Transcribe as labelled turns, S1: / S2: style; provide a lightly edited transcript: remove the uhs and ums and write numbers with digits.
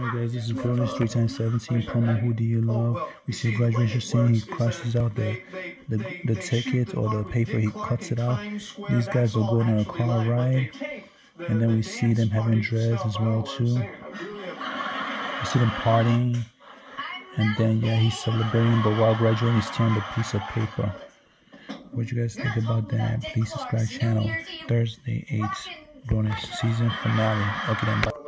S1: Guys, this is Grownish 3x17 promo. Who do you love? We see a graduation scene. He crosses out the ticket or the paper. He cuts it out. These guys are going on a car ride, and then we see them having dreads as well too. We see them partying, and then yeah, he's celebrating. But while graduating, he's tearing the piece of paper. What do you guys think about that? Please subscribe channel. Thursday 8th Grownish season finale. Okay then. Bye.